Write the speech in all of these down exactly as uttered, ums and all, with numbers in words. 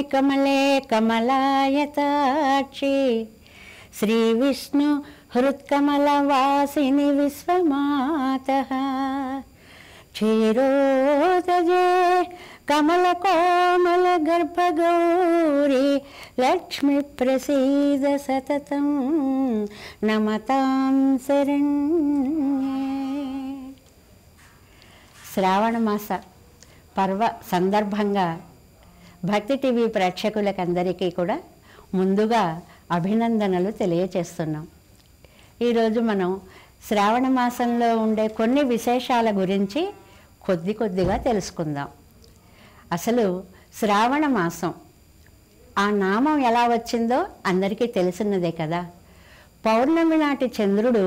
कमले कमलायताक्षी श्रीविष्णु हृत्कमलवासिनि विश्वमातः क्षीरोदजे कमलकोमल गर्भगौरी लक्ष्मी प्रसीद सततं नमतां शरण्ये। శ్రావణ మాస పర్వ సందర్భంగా భక్తి టీవీ ప్రేక్షకులకందరికీ కూడా ముందుగా అభినందనలు తెలియచేస్తున్నాం. ఈరోజు మనం శ్రావణ మాసంలో ఉండే కొన్ని విశేషాల గురించి కొద్ది కొద్దిగా తెలుసుకుందాం. అసలు శ్రావణ మాసం ఆ నామం ఎలా వచ్చిందో అందరికీ తెలిసినదే కదా. పౌర్ణమి నాటి చంద్రుడు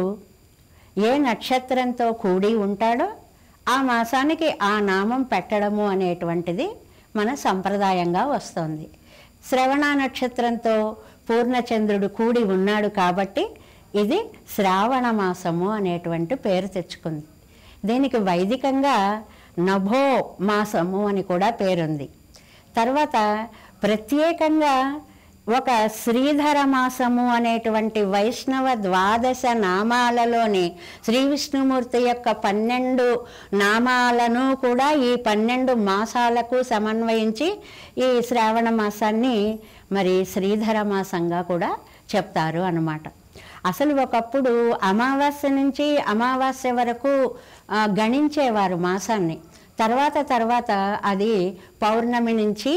ఏ నక్షత్రంతో కూడి ఉంటాడో ఆ మాసానికి ఆ నామం పెట్టడము అనేటువంటిది మన సంప్రదాయంగా వస్తుంది. శ్రవణ నక్షత్రంతో పూర్ణచంద్రుడు కూడి ఉన్నాడు కాబట్టి ఇది శ్రావణ మాసము అనేటువంటి పేరు తెచ్చుకుంది. దీనికి వైదికంగా నభో మాసము అని కూడా పేరుంది. తర్వాత ప్రత్యేకంగా ఒక శ్రీధర మాసము అనేటువంటి వైష్ణవ ద్వాదశ నామాలలోని శ్రీ విష్ణుమూర్తి యొక్క పన్నెండు నామాలను కూడా ఈ పన్నెండు మాసాలకు సమన్వయించి ఈ శ్రావణ మాసాన్ని మరి శ్రీధర మాసంగా కూడా చెప్తారు అన్నమాట. అసలు ఒకప్పుడు అమావాస్య నుంచి అమావాస్య వరకు గణించేవారు మాసాన్ని. తర్వాత తర్వాత అది పౌర్ణమి నుంచి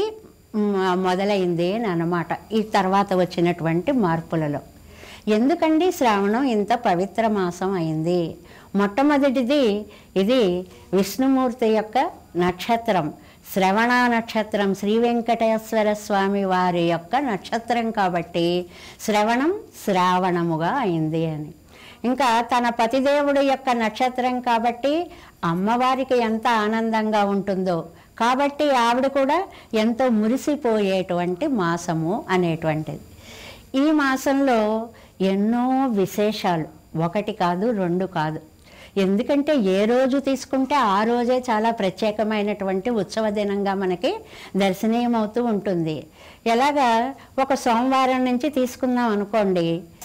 మొదలైంది అని అన్నమాట ఈ తర్వాత వచ్చినటువంటి మార్పులలో. ఎందుకండి శ్రావణం ఇంత పవిత్ర మాసం అయింది? మొట్టమొదటిది ఇది విష్ణుమూర్తి యొక్క నక్షత్రం, శ్రవణ నక్షత్రం, శ్రీ వెంకటేశ్వర స్వామి వారి యొక్క నక్షత్రం కాబట్టి శ్రవణం శ్రావణముగా అయింది అని. ఇంకా తన పతిదేవుడు యొక్క నక్షత్రం కాబట్టి అమ్మవారికి ఎంత ఆనందంగా ఉంటుందో కాబట్టి ఆవిడ కూడా ఎంతో మురిసిపోయేటువంటి మాసము అనేటువంటిది. ఈ మాసంలో ఎన్నో విశేషాలు, ఒకటి కాదు రెండు కాదు. ఎందుకంటే ఏ రోజు తీసుకుంటే ఆ రోజే చాలా ప్రత్యేకమైనటువంటి ఉత్సవ దినంగా మనకి దర్శనీయమవుతూ ఉంటుంది. ఎలాగా ఒక సోమవారం నుంచి తీసుకుందాం అనుకోండి,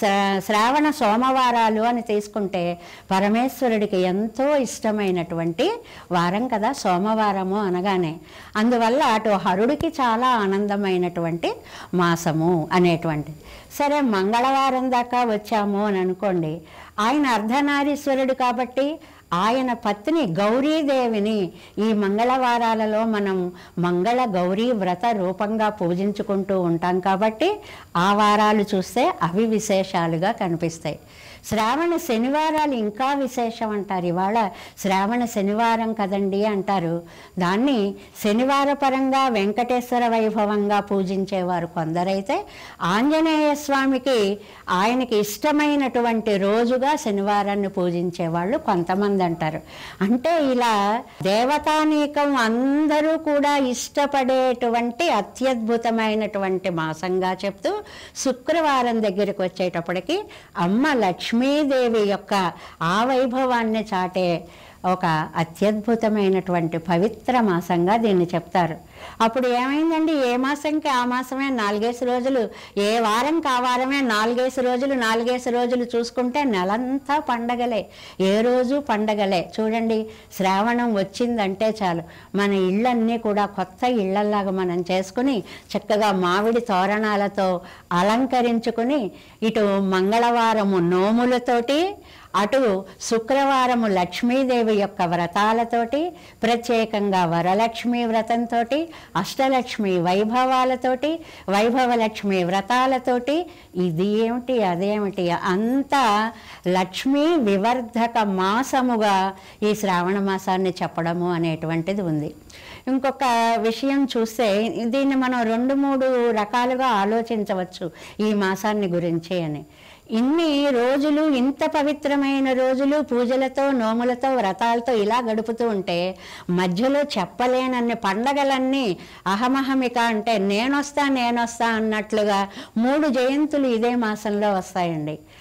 శ్రావణ సోమవారాలు అని తీసుకుంటే పరమేశ్వరుడికి ఎంతో ఇష్టమైనటువంటి వారం కదా సోమవారము అనగానే. అందువల్ల అటు హరుడికి చాలా ఆనందమైనటువంటి మాసము అనేటువంటిది. సరే మంగళవారం దాకా వచ్చాము అని అనుకోండి, ఆయన అర్ధనారీశ్వరుడు కాబట్టి ఆయన పత్ని గౌరీదేవిని ఈ మంగళవారాలలో మనం మంగళ గౌరీ వ్రత రూపంగా పూజించుకుంటూ ఉంటాం కాబట్టి ఆ వారాలు చూస్తే అవి విశేషాలుగా కనిపిస్తాయి. శ్రావణ శనివారాలు ఇంకా విశేషం అంటారు. ఇవాళ శ్రావణ శనివారం కదండి అంటారు. దాన్ని శనివార పరంగా వెంకటేశ్వర వైభవంగా పూజించేవారు కొందరైతే, ఆంజనేయ స్వామికి ఆయనకి ఇష్టమైనటువంటి రోజుగా శనివారాన్ని పూజించేవాళ్ళు కొంతమంది అంటారు. అంటే ఇలా దేవతానీకం అందరూ కూడా ఇష్టపడేటువంటి అత్యద్భుతమైనటువంటి మాసంగా చెప్తూ శుక్రవారం దగ్గరికి వచ్చేటప్పటికి అమ్మ లక్ష్మీదేవి యొక్క ఆ వైభవాన్ని చాటే ఒక అత్యద్భుతమైనటువంటి పవిత్ర మాసంగా దీన్ని చెప్తారు. అప్పుడు ఏమైందండి, ఏ మాసంకి ఆ మాసమే నాలుగేసి రోజులు, ఏ వారంకి ఆ వారమే నాలుగేసి రోజులు నాలుగేసి రోజులు చూసుకుంటే నెలంతా పండగలే, ఏ రోజు పండగలే. చూడండి, శ్రావణం వచ్చిందంటే చాలు మన ఇళ్ళన్నీ కూడా కొత్త ఇళ్లలాగా మనం చేసుకుని చక్కగా మామిడి తోరణాలతో అలంకరించుకుని ఇటు మంగళవారము నోములతోటి అటు శుక్రవారము లక్ష్మీదేవి యొక్క వ్రతాలతోటి ప్రత్యేకంగా వరలక్ష్మి వ్రతంతో అష్టలక్ష్మి వైభవాలతోటి వైభవలక్ష్మి వ్రతాలతోటి ఇది ఏమిటి అదేమిటి అంతా లక్ష్మీ వివర్ధక మాసముగా ఈ శ్రావణ మాసాన్ని చెప్పడము అనేటువంటిది ఉంది. ఇంకొక విషయం చూస్తే దీన్ని మనం రెండు మూడు రకాలుగా ఆలోచించవచ్చు ఈ మాసాన్ని గురించి అని. ఇన్ని రోజులు, ఇంత పవిత్రమైన రోజులు పూజలతో నోములతో వ్రతాలతో ఇలా గడుపుతూ ఉంటే మధ్యలో చెప్పలేనన్ని పండగలన్నీ అహమహమిక అంటే నేనొస్తా నేనొస్తా అన్నట్లుగా మూడు జయంతులు ఇదే మాసంలో వస్తాయండి.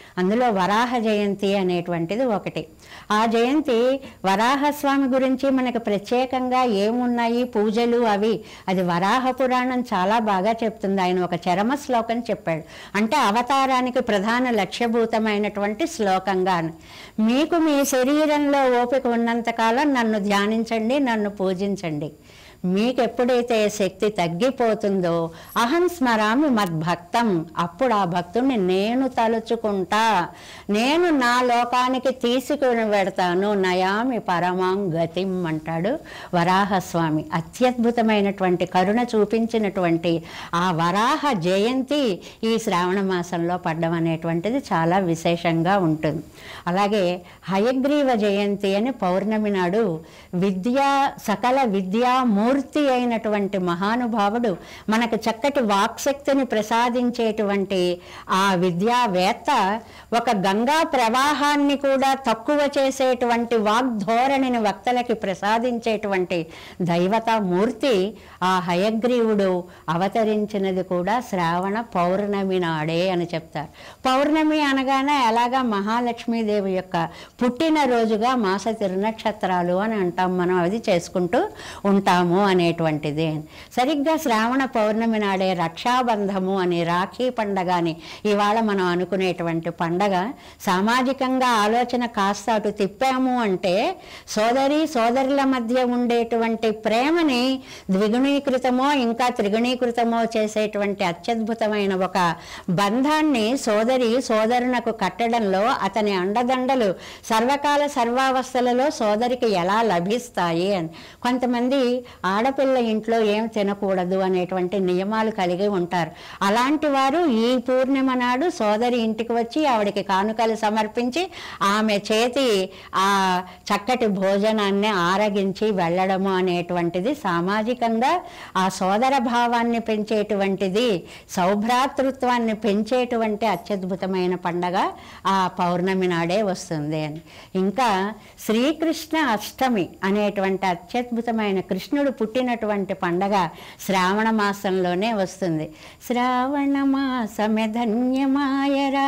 అందులో వరాహ జయంతి అనేటువంటిది ఒకటి. ఆ జయంతి వరాహస్వామి గురించి మనకు ప్రత్యేకంగా ఏమున్నాయి పూజలు అవి, అది వరాహ పురాణం చాలా బాగా చెప్తుంది. ఆయన ఒక చరమ శ్లోకం చెప్పాడు, అంటే అవతారానికి ప్రధాన లక్ష్యభూతమైనటువంటి శ్లోకంగా. మీకు మీ శరీరంలో ఓపిక ఉన్నంతకాలం నన్ను ధ్యానించండి, నన్ను పూజించండి. మీకు ఎప్పుడైతే శక్తి తగ్గిపోతుందో అహం స్మరామి మద్భక్తం, అప్పుడు ఆ భక్తుడిని నేను తలుచుకుంటా, నేను నా లోకానికి తీసుకుని పెడతాను, నయామి పరమాం గతిం అంటాడు వరాహస్వామి. అత్యద్భుతమైనటువంటి కరుణ చూపించినటువంటి ఆ వరాహ జయంతి ఈ శ్రావణ మాసంలో పడ్డం అనేటువంటిది చాలా విశేషంగా ఉంటుంది. అలాగే హయగ్రీవ జయంతి అని పౌర్ణమి నాడు విద్యా సకల విద్యా మూర్తి అయినటువంటి మహానుభావుడు, మనకు చక్కటి వాక్శక్తిని ప్రసాదించేటువంటి ఆ విద్యావేత్త, ఒక గంగా ప్రవాహాన్ని కూడా తక్కువ చేసేటువంటి వాగ్ధోరణిని వక్తలకి ప్రసాదించేటువంటి దైవతా మూర్తి ఆ హయగ్రీవుడు అవతరించినది కూడా శ్రావణ పౌర్ణమి నాడే అని చెప్తారు. పౌర్ణమి అనగానే అలాగా మహాలక్ష్మీదేవి యొక్క పుట్టినరోజుగా మాస తిరునక్షత్రాలు అని అంటాం మనం, అది చేసుకుంటూ ఉంటాము అనేటువంటిది. సరిగ్గా శ్రావణ పౌర్ణమి నాడే రక్షాబంధము అని, రాఖీ పండగ అని ఇవాళ మనం అనుకునేటువంటి పండగ. సామాజికంగా ఆలోచన కాస్త అటు తిప్పాము అంటే సోదరి సోదరుల మధ్య ఉండేటువంటి ప్రేమని ద్విగుణీకృతమో ఇంకా త్రిగుణీకృతమో చేసేటువంటి అత్యద్భుతమైన ఒక బంధాన్ని సోదరి సోదరునకు కట్టడంలో అతని అండదండలు సర్వకాల సర్వావస్థలలో సోదరికి ఎలా లభిస్తాయి అని. కొంతమంది ఆడపిల్ల ఇంట్లో ఏం తినకూడదు అనేటువంటి నియమాలు కలిగి ఉంటారు. అలాంటి వారు ఈ పూర్ణిమ నాడు సోదరి ఇంటికి వచ్చి ఆవిడకి కానుకలు సమర్పించి ఆమె చేతి ఆ చక్కటి భోజనాన్ని ఆరగించి వెళ్ళడము అనేటువంటిది సామాజికంగా ఆ సోదర భావాన్ని పెంచేటువంటిది, సౌభ్రాతృత్వాన్ని పెంచేటువంటి అత్యద్భుతమైన పండగ ఆ పౌర్ణమి నాడే వస్తుంది అని. ఇంకా శ్రీకృష్ణ అష్టమి అనేటువంటి అత్యద్భుతమైన కృష్ణుడు పుట్టినటువంటి పండగ శ్రావణ మాసంలోనే వస్తుంది. శ్రావణ మాసమే ధన్యమాయరా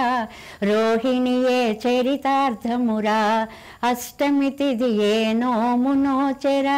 రోహిణియే చరితార్థమురా అష్టమి తిథి ఏ నోమునోచెరా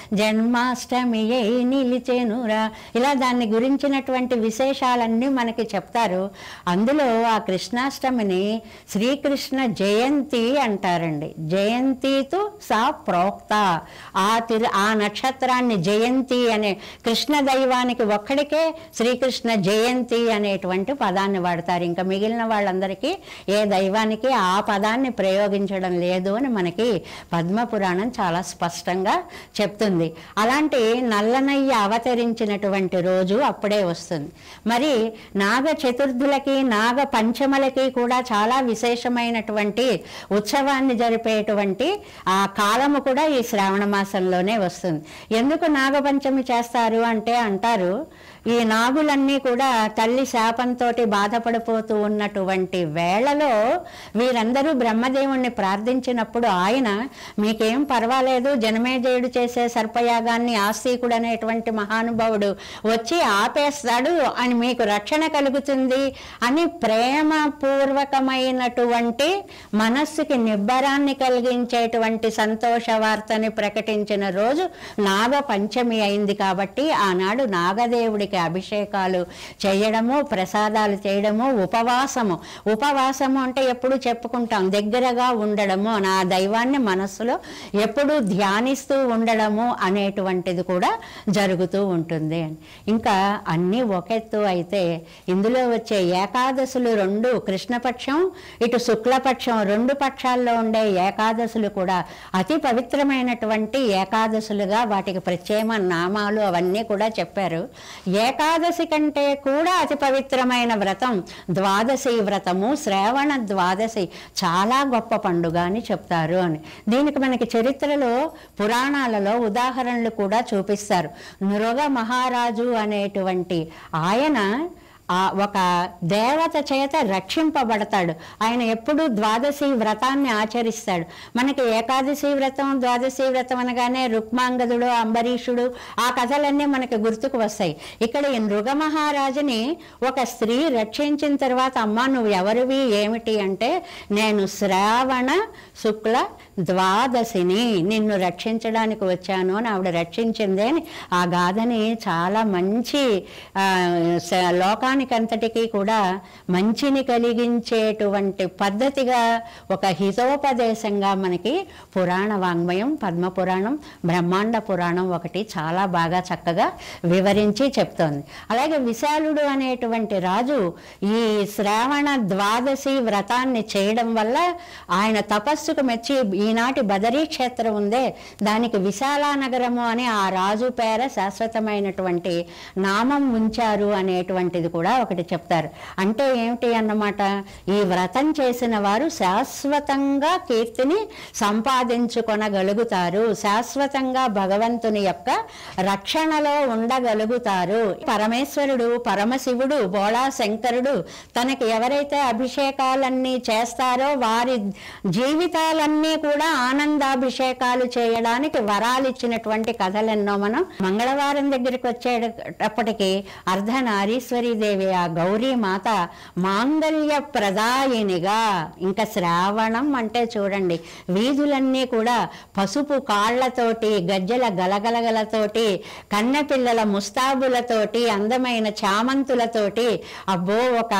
జన్మాష్టమి ఏ నిలిచెనురా. ఇలా దాన్ని గురించినటువంటి విశేషాలన్నీ మనకి చెప్తారు. అందులో ఆ కృష్ణాష్టమిని శ్రీకృష్ణ జయంతి అంటారండి. జయంతితో సా ప్రోక్త, ఆ తిరు ఆ నక్షత్రాన్ని జయంతి అనే కృష్ణ దైవానికి ఒక్కడికే శ్రీకృష్ణ జయంతి అనేటువంటి పదాన్ని వాడతారు. ఇంకా మిగిలిన వాళ్ళందరికీ ఏ దైవానికి ఆ పదాన్ని ప్రయోగించడం లేదు అని మనకి పద్మపురాణం చాలా స్పష్టంగా చెప్తుంది. అలాంటి నల్లనయ్య అవతరించినటువంటి రోజు అప్పుడే వస్తుంది. మరి నాగ చతుర్థులకి నాగ పంచమలకి కూడా చాలా విశేషమైనటువంటి ఉత్సవాన్ని జరిపేటువంటి ఆ కాలము కూడా ఈ శ్రావణ మాసంలోనే వస్తుంది. ఎందుకు నాగపంచమి చేస్తారు అంటే అంటారు, ఈ నాగులన్నీ కూడా తల్లి శాపంతో బాధపడిపోతూ ఉన్నటువంటి వేళలో వీరందరూ బ్రహ్మదేవుణ్ణి ప్రార్థించినప్పుడు ఆయన మీకేం పర్వాలేదు, జనమేజయుడు చేసే సర్పయాగాన్ని ఆస్తికుడు అనేటువంటి మహానుభావుడు వచ్చి ఆపేస్తాడు అని మీకు రక్షణ కలుగుతుంది అని ప్రేమపూర్వకమైనటువంటి మనస్సుకి నిబ్బరాన్ని కలిగించేటువంటి సంతోష వార్తని ప్రకటించిన రోజు నాగ పంచమి అయింది. కాబట్టి ఆనాడు నాగదేవుడికి అభిషేకాలు చేయడము, ప్రసాదాలు చేయడము, ఉపవాసము ఉపవాసము అంటే ఎప్పుడు చెప్పుకుంటాం దగ్గరగా ఉండడము, నా దైవాన్ని మనస్సులో ఎప్పుడు ధ్యానిస్తూ ఉండడము అనేటువంటిది కూడా జరుగుతూ ఉంటుంది. ఇంకా అన్నీ ఒకెత్తు అయితే ఇందులో వచ్చే ఏకాదశులు రెండు, కృష్ణపక్షం ఇటు శుక్లపక్షం రెండు పక్షాల్లో ఉండే ఏకాదశులు కూడా అతి పవిత్రమైనటువంటి ఏకాదశులుగా వాటికి ప్రత్యేక నామాలు అవన్నీ కూడా చెప్పారు. ఏకాదశి కంటే కూడా అతి పవిత్రమైన వ్రతం ద్వాదశి వ్రతము, శ్రావణ ద్వాదశి చాలా గొప్ప పండుగ అని చెప్తారు అని. దీనికి మనకి చరిత్రలో పురాణాలలో ఉదాహరణలు కూడా చూపిస్తారు. నృగ మహారాజు అనేటువంటి ఆయన ఆ ఒక దేవత చేత రక్షింపబడతాడు. ఆయన ఎప్పుడూ ద్వాదశి వ్రతాన్ని ఆచరిస్తాడు. మనకి ఏకాదశి వ్రతం, ద్వాదశి వ్రతం అనగానే రుక్మాంగదుడు, అంబరీషుడు ఆ కథలన్నీ మనకి గుర్తుకు వస్తాయి. ఇక్కడ ఈ నృగమహారాజుని ఒక స్త్రీ రక్షించిన తర్వాత, అమ్మ నువ్వు ఎవరివి ఏమిటి అంటే, నేను శ్రావణ శుక్ల ద్వాదశిని నిన్ను రక్షించడానికి వచ్చాను అని ఆవిడ రక్షించింది అని ఆ గాథని చాలా మంచి లోకానికంతటికీ కూడా మంచిని కలిగించేటువంటి పద్ధతిగా ఒక హితోపదేశంగా మనకి పురాణ వాంగ్మయం, పద్మపురాణం, బ్రహ్మాండ పురాణం ఒకటి చాలా బాగా చక్కగా వివరించి చెప్తోంది. అలాగే విశాలుడు అనేటువంటి రాజు ఈ శ్రావణ ద్వాదశి వ్రతాన్ని చేయడం వల్ల ఆయన తపస్సుకు మెచ్చి ఈనాటి బదరీ క్షేత్రం ఉందే దానికి విశాలా నగరము అని ఆ రాజు పేర శాశ్వతమైనటువంటి నామం ఉంచారు అనేటువంటిది కూడా ఒకటి చెప్తారు. అంటే ఏమిటి అన్నమాట, ఈ వ్రతం చేసిన వారు శాశ్వతంగా కీర్తిని సంపాదించుకొనగలుగుతారు, శాశ్వతంగా భగవంతుని యొక్క రక్షణలో ఉండగలుగుతారు. పరమేశ్వరుడు, పరమశివుడు, బోళా శంకరుడు తనకి ఎవరైతే అభిషేకాలన్నీ చేస్తారో వారి జీవితాలన్నీ కూడా ఆనందాభిషేకాలు చేయడానికి వరాలు ఇచ్చినటువంటి కథలెన్నో మనం మంగళవారం దగ్గరికి వచ్చేటప్పటికి అర్ధనారీశ్వరీ దేవి ఆ గౌరీ మాత మాంగళ్య ప్రదాయినిగా, ఇంకా శ్రావణం అంటే చూడండి వీధులన్నీ కూడా పసుపు కాళ్లతోటి, గజ్జల గలగలగలతోటి, కన్నెపిల్లల ముస్తాబులతోటి, అందమైన చామంతులతోటి, అబ్బో ఒక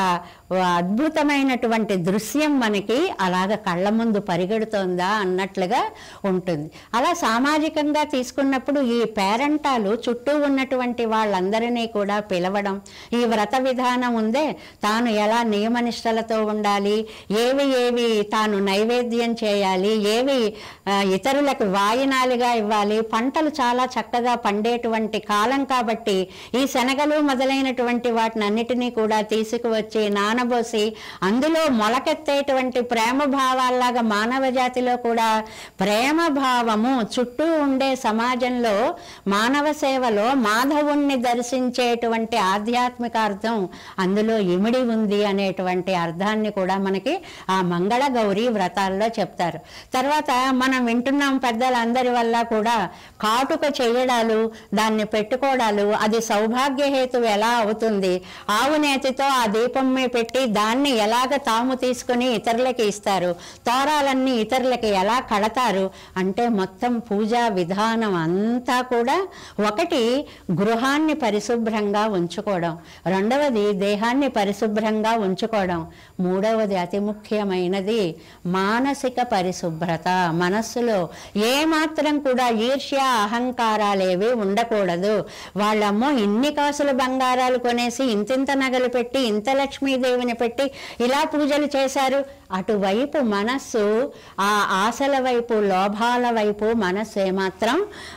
అద్భుతమైనటువంటి దృశ్యం మనకి అలాగ కళ్ళ ముందు పరిగెడుతోందా అన్నట్లుగా ఉంటుంది. అలా సామాజికంగా తీసుకున్నప్పుడు ఈ పేరంటాలు చుట్టూ ఉన్నటువంటి వాళ్ళందరినీ కూడా పిలవడం, ఈ వ్రత విధానం ఉందే తాను ఎలా నియమనిష్టలతో ఉండాలి, ఏవి ఏవి తాను నైవేద్యం చేయాలి, ఏవి ఇతరులకు వాయినాలుగా ఇవ్వాలి, పంటలు చాలా చక్కగా పండేటువంటి కాలం కాబట్టి ఈ శనగలు మొదలైనటువంటి వాటిని అన్నిటినీ కూడా తీసుకువచ్చి నానబోసి అందులో మొలకెత్తేటువంటి ప్రేమ భావాల్లాగా మానవ జాతిలో కూడా ప్రేమ భావము చుట్టూ ఉండే సమాజంలో మానవ సేవలో మాధవుణ్ణి దర్శించేటువంటి ఆధ్యాత్మిక అర్థం అందులో ఇమిడి ఉంది అనేటువంటి అర్థాన్ని కూడా మనకి ఆ మంగళ గౌరీ వ్రతాల్లో చెప్తారు. తర్వాత మనం వింటున్నాం పెద్దలందరి వల్ల కూడా కాటుక చేయడాలు, దాన్ని పెట్టుకోవడాలు, అది సౌభాగ్యహేతు ఎలా అవుతుంది, ఆవు నేతితో ఆ దీపం మీద పెట్టి దాన్ని ఎలాగ తాము తీసుకుని ఇతరులకి ఇస్తారు, తోరాలన్నీ ఇతరులకి ఎలా కడతారు అంటే మొత్తం పూజా విధానం అంతా కూడా ఒకటి గృహాన్ని పరిశుభ్రంగా ఉంచుకోవడం, రెండవది దేహాన్ని పరిశుభ్రంగా ఉంచుకోవడం, మూడవది అతి ముఖ్యమైనది మానసిక పరిశుభ్రత. మనస్సులో ఏమాత్రం కూడా ఈర్ష్య అహంకారాలేవి ఉండకూడదు. వాళ్ళమ్మో ఇన్ని కాసుల బంగారాలు కొనేసి ఇంతింత నగలు పెట్టి ఇంత లక్ష్మీదేవిని పెట్టి ఇలా పూజలు చేశారు, అటువైపు మనస్సు ఆ ఆశల వైపు, లోభాల వైపు మనస్సు ఏమాత్రం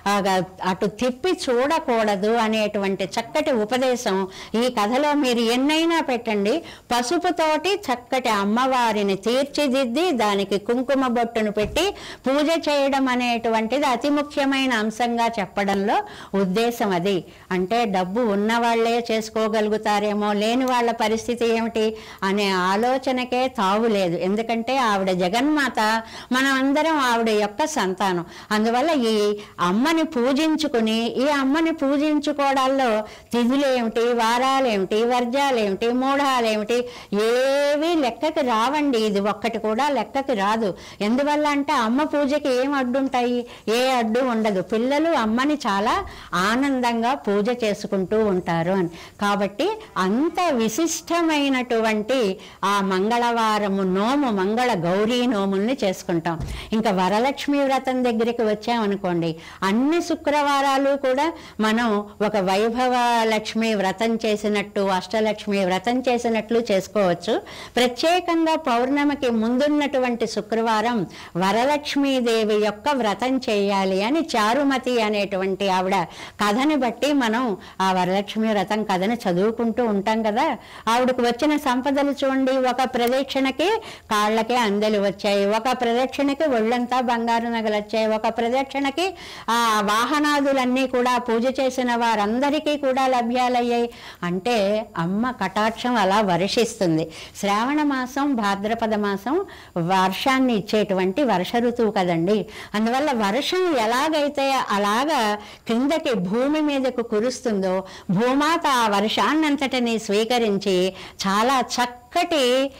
అటు తిప్పి చూడకూడదు అనేటువంటి చక్కటి ఉపదేశం ఈ కథలో మీరు ఎన్నైనా పెట్టండి. పసుపుతోటి చక్కటి అమ్మవారిని తీర్చిదిద్ది దానికి కుంకుమ బొట్టును పెట్టి పూజ చేయడం అనేటువంటిది అతి ముఖ్యమైన అంశంగా చెప్పడంలో ఉద్దేశం అది. అంటే డబ్బు ఉన్నవాళ్లే చేసుకోగలుగుతారేమో, లేని వాళ్ళ పరిస్థితి ఏమిటి అనే ఆలోచనకే తావు లేదు. ఎందుకంటే ఆవిడ జగన్మాత, మనం అందరం ఆవిడ యొక్క సంతానం. అందువల్ల ఈ అమ్మని పూజించుకుని ఈ అమ్మని పూజించుకోవడాల్లో తిథులేమిటి, వారాలేమిటి, వర్జాలేమిటి, మూఢాలేమిటి ఏవి లెక్కకి రావండి. ఇది ఒక్కటి కూడా లెక్కకి రాదు. ఎందువల్ల అంటే అమ్మ పూజకి ఏం అడ్డుంటాయి, ఏ అడ్డు ఉండదు. పిల్లలు అమ్మని చాలా ఆనందంగా పూజ చేసుకుంటూ ఉంటారు అని. కాబట్టి అంత విశిష్టమైనటువంటి ఆ మంగళవారము నోము, మంగళ గౌరీ నోముల్ని చేసుకుంటాం. ఇంకా వరలక్ష్మి వ్రతం దగ్గరికి వచ్చామనుకోండి, అన్ని శుక్రవారాలు కూడా మనం ఒక వైభవ లక్ష్మి వ్రతం చేసినట్టు, అష్టలక్ష్మి వ్రతం చేసినట్లు చేసుకోవచ్చు. ప్రత్యేకంగా పౌర్ణమికి ముందున్నటువంటి శుక్రవారం వరలక్ష్మీదేవి యొక్క వ్రతం చేయాలి అని చారుమతి అనేటువంటి ఆవిడ కథని బట్టి మనం ఆ వరలక్ష్మి వ్రతం కథని చదువుకుంటూ ఉంటాం కదా. ఆవిడకు వచ్చిన సంపదలు చూడండి, ఒక ప్రదక్షిణకి కాళ్ళకే అందెలు వచ్చాయి, ఒక ప్రదక్షిణకి ఒళ్ళంతా బంగారు నగలు వచ్చాయి, ఒక ప్రదక్షిణకి ఆ వాహనాదులన్నీ కూడా పూజ చేసిన వారందరికీ కూడా లభ్యాలయ్యాయి. అంటే అమ్మ కటాక్షం అలా వర్షిస్తుంది. శ్రావణ మాసం భాద్రపద మాసం వర్షాన్ని ఇచ్చేటువంటి వర్ష ఋతువు కదండి. అందువల్ల వర్షం ఎలాగైతే అలాగా క్రిందకి భూమి మీదకు కురుస్తుందో భూమాత ఆ వర్షాన్నంతటినీ స్వీకరించి చాలా చక్కటి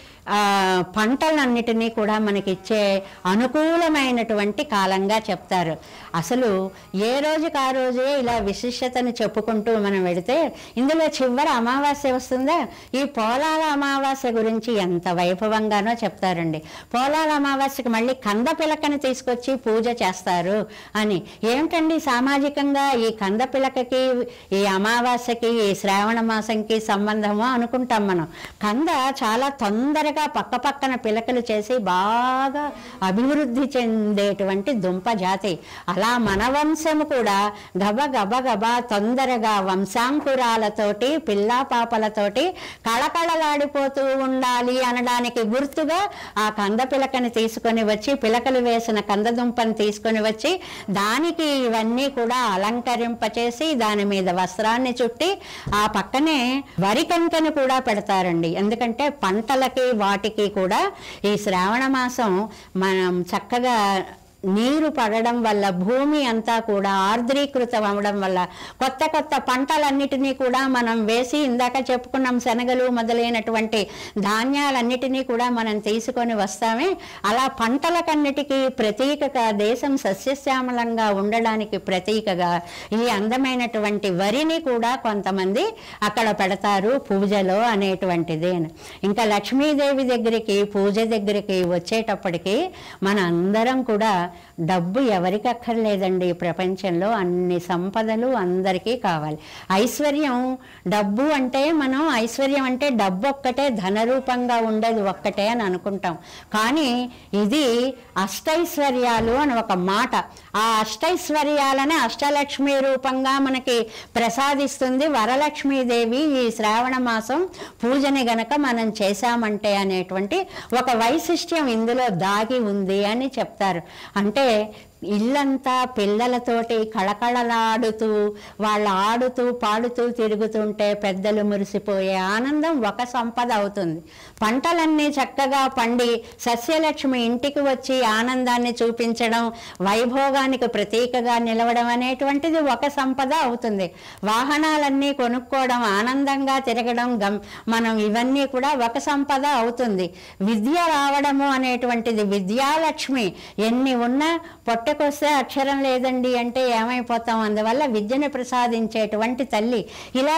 పంటలన్నిటినీ కూడా మనకిచ్చే అనుకూలమైనటువంటి కాలంగా చెప్తారు. అసలు ఏ రోజుకి ఆ రోజే ఇలా విశిష్టతను చెప్పుకుంటూ మనం వెళితే ఇందులో చివరి అమావాస్య వస్తుందా, ఈ పోలాల అమావాస్య గురించి ఎంత వైభవంగానో చెప్తారండి. పోలాల అమావాస్యకి మళ్ళీ కంద పిలకని తీసుకొచ్చి పూజ చేస్తారు అని. ఏమిటండి సామాజికంగా ఈ కంద పిలకకి ఈ అమావాస్యకి ఈ శ్రావణ మాసంకి సంబంధమో అనుకుంటాం మనం. కంద చాలా తొందరగా పక్క పక్కన పిలకలు చేసి బాగా అభివృద్ధి చెందేటువంటి దుంప జాతి. అలా మన వంశము కూడా గబ గబ గబ తొందరగా వంశాంకురాలతోటి పిల్లా పాపలతోటి కళకళలాడిపోతూ ఉండాలి అనడానికి గుర్తుగా ఆ కంద పిలకని తీసుకొని వచ్చి పిలకలు వేసిన కంద దుంపని తీసుకొని వచ్చి దానికి ఇవన్నీ కూడా అలంకరింపచేసి దాని మీద వస్త్రాన్ని చుట్టి ఆ పక్కనే వరి కంకను కూడా పెడతారండి. ఎందుకంటే పంటలకి వాటికి కూడా ఈ శ్రావణ మాసం మనం చక్కగా నీరు పడడం వల్ల భూమి అంతా కూడా ఆర్ద్రీకృతం అవ్వడం వల్ల కొత్త కొత్త పంటలన్నిటినీ కూడా మనం వేసి ఇందాక చెప్పుకున్నాం శనగలు మొదలైనటువంటి ధాన్యాలన్నిటినీ కూడా మనం తీసుకొని వస్తామే. అలా పంటలకన్నిటికీ ప్రతీకగా దేశం సస్యశ్యామలంగా ఉండడానికి ప్రతీకగా ఈ అందమైనటువంటి వరిని కూడా కొంతమంది అక్కడ పెడతారు పూజలో అనేటువంటిది. ఇంకా లక్ష్మీదేవి దగ్గరికి పూజ దగ్గరికి వచ్చేటప్పటికి మన అందరం కూడా డబ్బు ఎవరికి అక్కర్లేదండి. ప్రపంచంలో అన్ని సంపదలు అందరికీ కావాలి. ఐశ్వర్యం డబ్బు అంటే మనం ఐశ్వర్యం అంటే డబ్బు ఒక్కటే ధనరూపంగా ఉండేది ఒక్కటే అని అనుకుంటాం. కానీ ఇది అష్టైశ్వర్యాలు అని ఒక మాట. ఆ అష్టైశ్వర్యాలని అష్టలక్ష్మి రూపంగా మనకి ప్రసాదిస్తుంది వరలక్ష్మీదేవి ఈ శ్రావణ మాసం పూజని గనక మనం చేశామంటే అనేటువంటి ఒక వైశిష్ట్యం ఇందులో దాగి ఉంది అని చెప్తారు. అంటే ఇల్లంతా పిల్లలతోటి కళకళలాడుతూ వాళ్ళు ఆడుతూ పాడుతూ తిరుగుతుంటే పెద్దలు మురిసిపోయే ఆనందం ఒక సంపద అవుతుంది. పంటలన్నీ చక్కగా పండి సస్యలక్ష్మి ఇంటికి వచ్చి ఆనందాన్ని చూపించడం వైభోగానికి ప్రతీకగా నిలవడం అనేటువంటిది ఒక సంపద అవుతుంది. వాహనాలన్నీ కొనుక్కోవడం ఆనందంగా తిరగడం గం మనం ఇవన్నీ కూడా ఒక సంపద అవుతుంది. విద్య రావడము అనేటువంటిది విద్యాలక్ష్మి ఎన్ని ఉన్నా పొట్టకొస్తే అక్షరం లేదండి అంటే ఏమైపోతాం. అందువల్ల విద్యను ప్రసాదించేటువంటి తల్లి ఇలాగ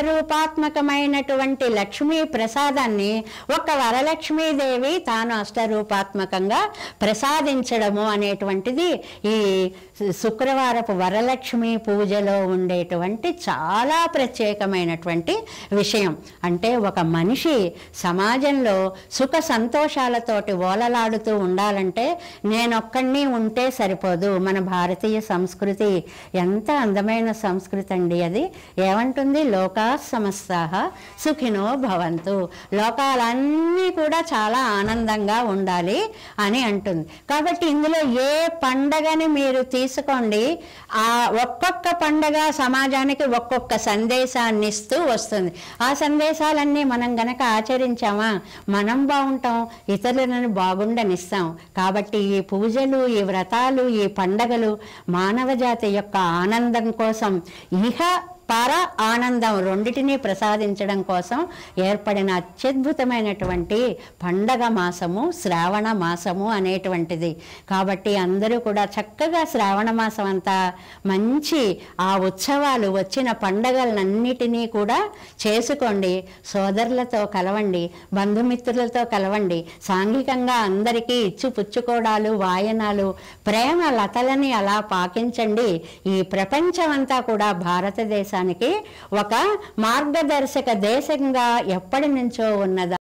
అష్టరూపాత్మకమైనటువంటి లక్ష్మీ ప్రసాదాన్ని ఒక వరలక్ష్మీదేవి తాను అష్టరూపాత్మకంగా ప్రసాదించడము అనేటువంటిది ఈ శుక్రవారపు వరలక్ష్మి పూజలో ఉండేటువంటి చాలా ప్రత్యేకమైనటువంటి విషయం. అంటే ఒక మనిషి సమాజంలో సుఖ సంతోషాలతోటి ఓలలాడుతూ ఉండాలంటే నేనొక్కడిని ఉంటే సరిపోదు. మన భారతీయ సంస్కృతి ఎంత అందమైన సంస్కృతి అండి. అది ఏమంటుంది, లోకా సమస్తాః సుఖినో భవంతు, లోకాలన్నీ కూడా చాలా ఆనందంగా ఉండాలి అని అంటుంది. కాబట్టి ఇందులో ఏ పండగని మీరు తీసుకోండి, ఆ ఒక్కొక్క పండగ సమాజానికి ఒక్కొక్క సందేశాన్ని ఇస్తూ వస్తుంది. ఆ సందేశాలన్నీ మనం గనక ఆచరించామా మనం బాగుంటాం, ఇతరులను బాగుండనిస్తాం. కాబట్టి ఈ పూజలు ఈ వ్రతాలు ఈ పండగలు మానవ జాతి యొక్క ఆనందం కోసం ఇహ పర ఆనందం రెండిటినీ ప్రసాదించడం కోసం ఏర్పడిన అత్యద్భుతమైనటువంటి పండగ మాసము శ్రావణ మాసము అనేటువంటిది. కాబట్టి అందరూ కూడా చక్కగా శ్రావణ మాసం అంతా మంచి ఆ ఉత్సవాలు వచ్చిన పండగలన్నిటినీ కూడా చేసుకోండి. సోదరులతో కలవండి, బంధుమిత్రులతో కలవండి, సాంఘికంగా అందరికీ ఇచ్చు పుచ్చుకోవడాలు వాయనాలు ప్రేమ లతలని అలా పాకించండి. ఈ ప్రపంచమంతా కూడా భారతదేశ ఒక మార్గదర్శక దేశంగా ఎప్పటి నుంచో ఉన్నది